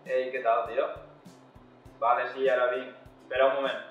Hey, ¿qué tal, tío? Vale, sí, ahora vi. Espera un momento.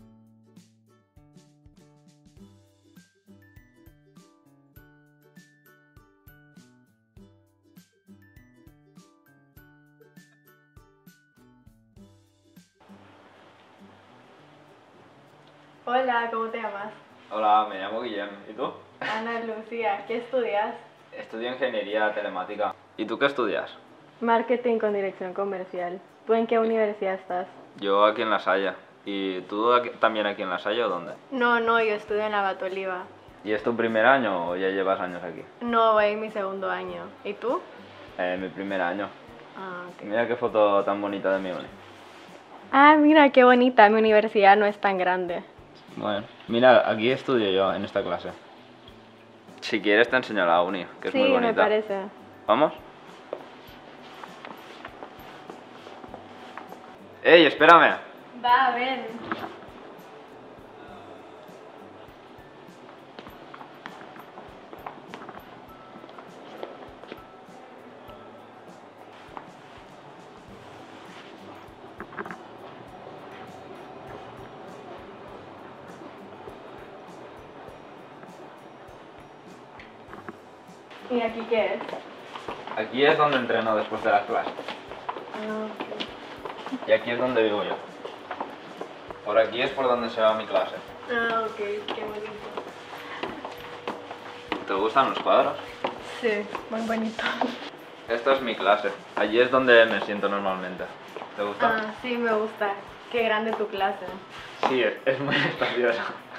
Hola, ¿cómo te llamas? Hola, me llamo Guillem. ¿Y tú? Ana Lucía, ¿qué estudias? Estudio ingeniería telemática. ¿Y tú qué estudias? Marketing con dirección comercial. ¿Tú en qué universidad estás? Yo aquí en La Salle. ¿Y tú también aquí en La Salle o dónde? No, yo estudio en la Batoliva. ¿Y es tu primer año o ya llevas años aquí? No, voy en mi segundo año. ¿Y tú? Mi primer año. Ah, ok. Mira qué foto tan bonita de mi uni. Ah, mira, qué bonita. Mi universidad no es tan grande. Bueno, mira, aquí estudio yo en esta clase. Si quieres te enseño la uni, que es Sí, muy bonita. me parece. ¿Vamos? ¡Ey, espérame! Va, ven. ¿Y aquí qué es? Aquí es donde entreno después de las clases. Ah, ok. Y aquí es donde vivo yo. Por aquí es por donde se va mi clase. Ah, ok, qué bonito. ¿Te gustan los cuadros? Sí, muy bonito. Esta es mi clase. Allí es donde me siento normalmente. ¿Te gusta? Ah, sí, me gusta. Qué grande tu clase. Sí, es muy espaciosa.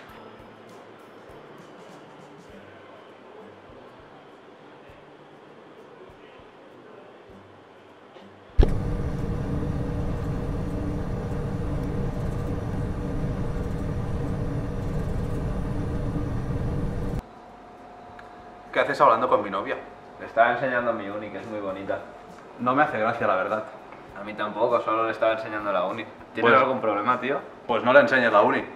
¿Qué haces hablando con mi novia? Le estaba enseñando mi uni, que es muy bonita. No me hace gracia, la verdad. A mí tampoco, solo le estaba enseñando la uni. ¿Tienes Pues- algún problema, tío? Pues no le enseñes la uni.